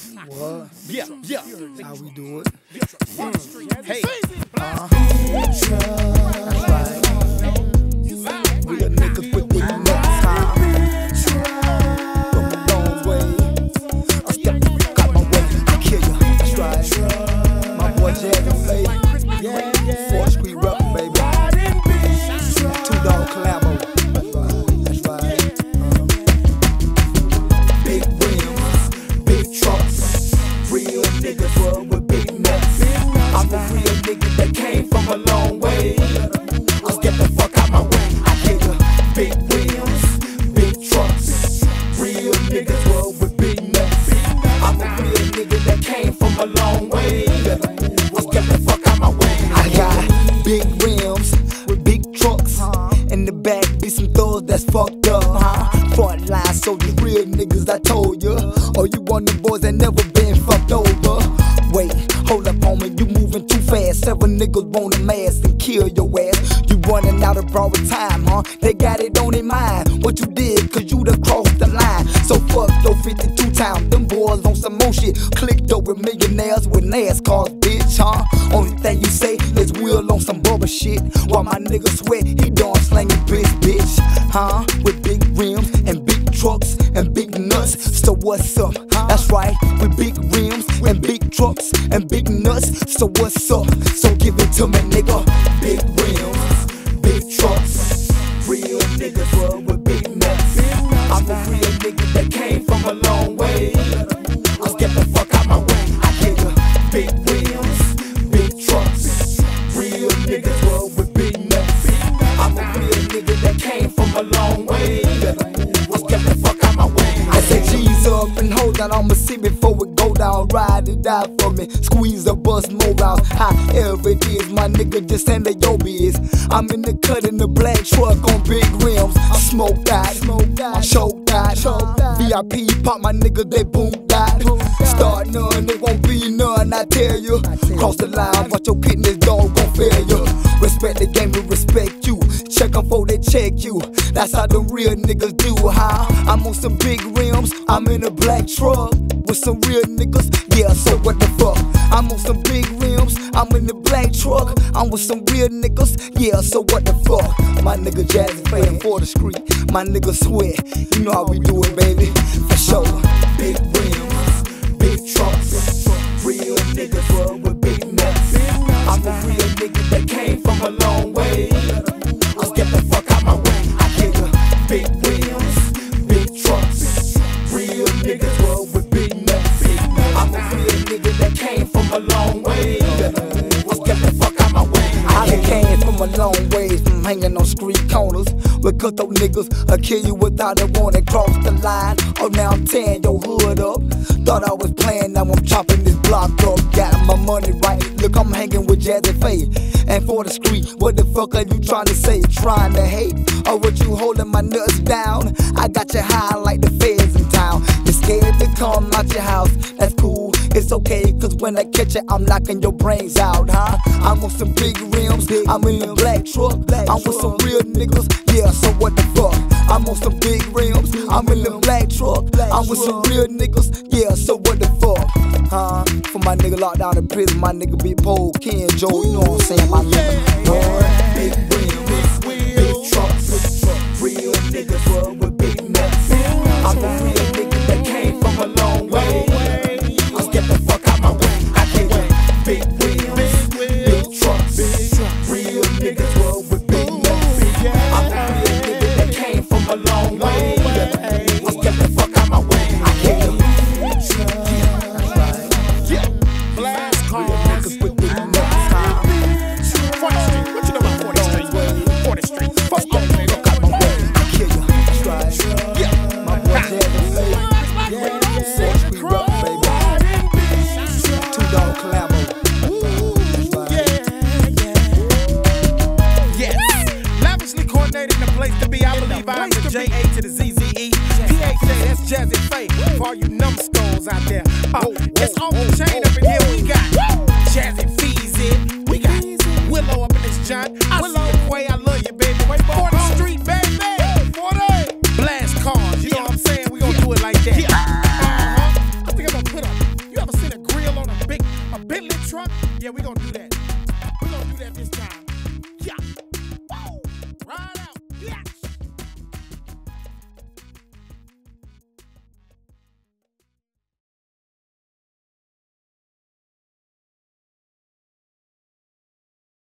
What? Yeah. How we do it? Hey. That's right. Real niggas with big nuts, huh? From a long way. I stepped out my way to kill ya. That's right. My boy Jazzy Faye. 4th Street Rock, baby. 2 Dog Collabo. That's right. Big rims, big trucks. Real niggas roll with big nuts. I'm a real nigga that came from a long way. I'll get the fuck out my way. I hear ya. Big rims, big trucks. Real niggas roll with big nuts. I'm a real nigga that came from a long way. I'll get the fuck out my way. I got big rims with big trucks. In the back be some thugs that's fucked up, Front line soldiers, real niggas, I told ya. Oh, you one of them boys that never been fucked over. Wait, hold up, homie, you moving too fast. 7 niggas want a mask and kill your ass. You running out of borrowed time, They got it on their mind what you did, cause you done crossed the line. So fuck your 52 times, them boys on some more shit. Clicked over millionaires with NASCARs, bitch, Only thing you say is we'll on some bubble shit. While my nigga sweat, he done slanging bitch, With big rims and big trucks and big nuts. So what's up? That's right, with big rims and big trucks and big nuts. So what's up? So give it to me, nigga. Big rims, big trucks. Real niggas roll with big nuts. I'm a real nigga that came from a long way. I'll get the fuck out my way. I hear ya. Big rims, big trucks. Real niggas roll with big nuts. I'm a real nigga that came from a long way. I'll get the fuck out my way. I say G's up and hold on, I'ma see before it go down. Ride or die for me, squeeze or bust more out. However it is, my nigga, just handle your biz. I'm in the cut in the black truck on big rims. I smoked out, choked out. VIP pop, my nigga, they boomed out. Start none, it won't be none, I tell you. Cross the line, watch your kidneys, dog gon' fail you. Respect the game, we respect you. Check them before they check you. That's how them real niggas do, I'm on some big rims, I'm in a black truck with some real niggas, yeah, so what the fuck? I'm on some big rims, I'm in the black truck, I'm with some real niggas, yeah, so what the fuck? My nigga Jazzy Faye 4th Street, my nigga Sweat, you know how we do it, baby, for sure. Big rims, big trucks, real niggas roll with big nuts. I'm a real nigga that came from a long way. I'll get the fuck out my way. I hear ya. Big rims, big trucks, real niggas roll with big nuts. I'm a real nigga that came from a long way. I'll get the fuck out my way. I done came from a long ways, from hanging on street corners with cutthroat niggas. I'll kill you without a warning, cross the line. Oh, now I'm tearing your hood up. Thought I was playing, now I'm chopping this block up. Got my money right, look, I'm hanging with Jazzy Faye and 4th Street. What the fuck are you trying to say? Trying to hate? Or what you holding my nuts down? I got you high like the feds in town. You're scared to come out your house, that's cool, it's okay, cause when I catch you, I'm knocking your brains out, I'm on some big rims, I'm in a black truck, I'm with some real niggas, yeah, so what the fuck? I'm on some big rims, I'm in the black truck, I'm with some real niggas, yeah, so what the fuck? For my nigga locked down in prison, my nigga Big Pole, Ken, Joe, you know what I'm saying, my nigga. Big rims, big trucks, real niggas roll with big nuts. I'm a real nigga that came from a long way. I'll get the fuck out my way. I hear ya. Big rims, big trucks, real niggas roll with big nuts. I'm a real nigga that came from a long way. I'll get the fuck out my way. I hear ya. Blast cars. Niggas with big nuts, 4th Street. What you know about 4th Street? 4th Street. Fuck Fuck off, nigga. out my way. I kill ya. That's right. Yeah. My boy Jazzy Faye. 4th Street Rock, baby. 2 Dog Collabo. Yes. Lavishly coordinated, the place to be. I believe I'm the J.A. to the Z-Z-E. P-H-A, that's Jazzy Faye. For all you numbskulls out there. It's on the chain up in here. We got Jazzy Feezy. We got Willow up in this joint. Willow, Quay, I love you, baby. 4th Street, baby. 40. Blast cars. You know what I'm saying? We gonna do it like that. I think I'm gonna put up Yeah, we gonna do that.